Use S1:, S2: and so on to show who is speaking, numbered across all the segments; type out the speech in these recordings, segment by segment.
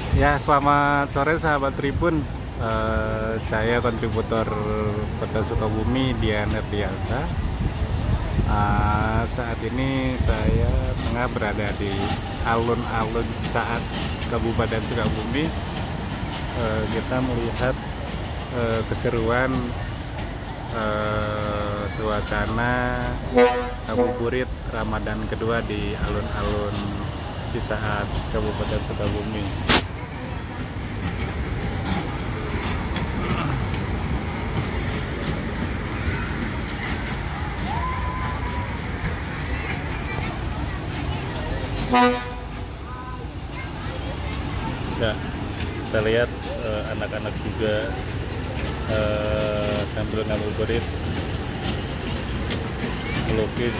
S1: Ya, selamat sore sahabat Tribun. Saya kontributor Kota Sukabumi, Dian Erdianta. Saat ini saya tengah berada di alun-alun Saat Kabupaten Sukabumi. Kita melihat keseruan suasana ngabuburit Ramadan kedua di alun-alun Cisaat Kabupaten Sukabumi. Ya, kita lihat anak-anak juga sambil ngabuburit melukis,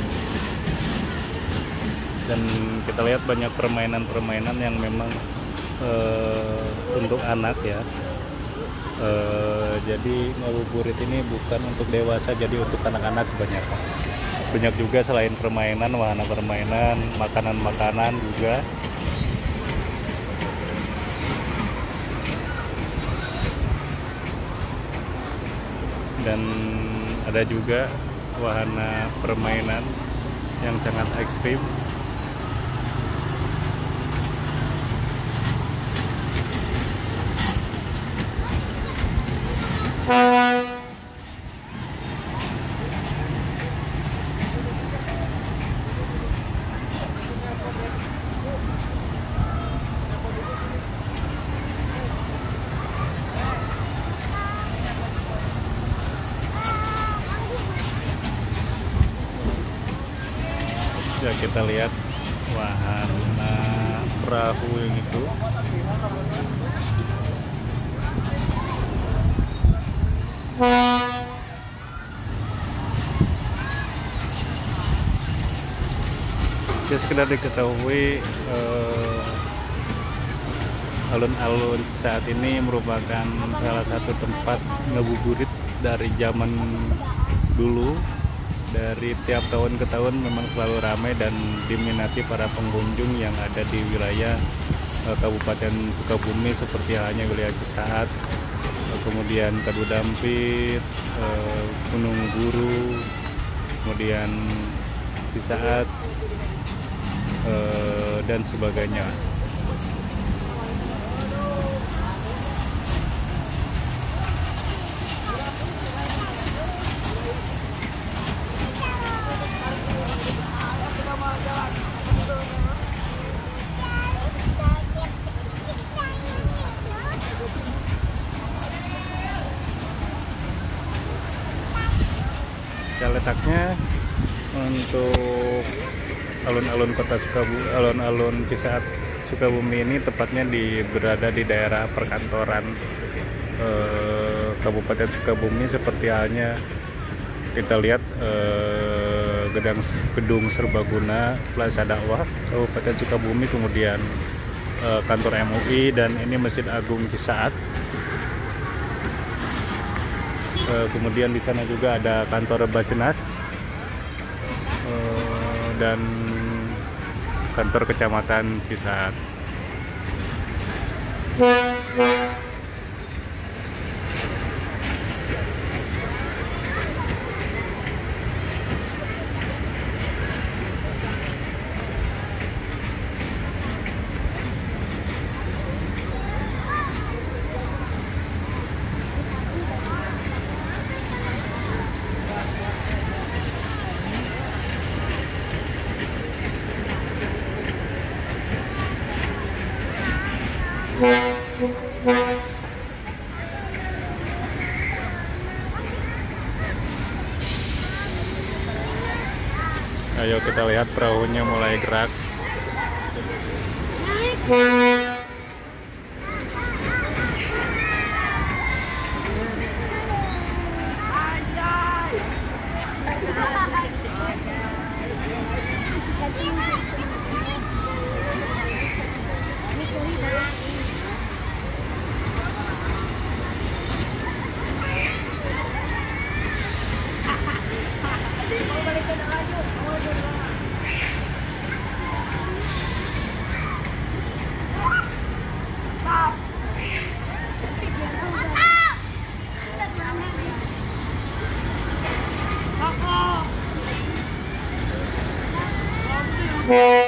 S1: dan kita lihat banyak permainan-permainan yang memang untuk anak ya. Jadi ngabuburit ini bukan untuk dewasa, jadi untuk anak-anak kebanyakan. Banyak juga selain permainan, wahana permainan, makanan-makanan juga. Dan ada juga wahana permainan yang sangat ekstrim. Ya, kita lihat wahana perahu yang itu. Ya, sekedar diketahui, alun-alun saat ini merupakan salah satu tempat ngabuburit dari zaman dulu. Dari tiap tahun ke tahun memang selalu ramai dan diminati para pengunjung yang ada di wilayah Kabupaten Sukabumi, seperti halnya wilayah Cisaat, kemudian Kadudampit, Gunung Guru, kemudian Cisaat, dan sebagainya. Letaknya untuk alun-alun kota Sukabumi, alun-alun Cisaat Sukabumi ini tepatnya berada di daerah perkantoran Kabupaten Sukabumi, seperti halnya kita lihat gedung serbaguna Plaza Dakwah Kabupaten Sukabumi, kemudian kantor MUI, dan ini Masjid Agung Cisaat. Kemudian di sana juga ada kantor Bacenas dan kantor kecamatan Cisaat. Ayo kita lihat perahunya mulai gerak.
S2: Bye.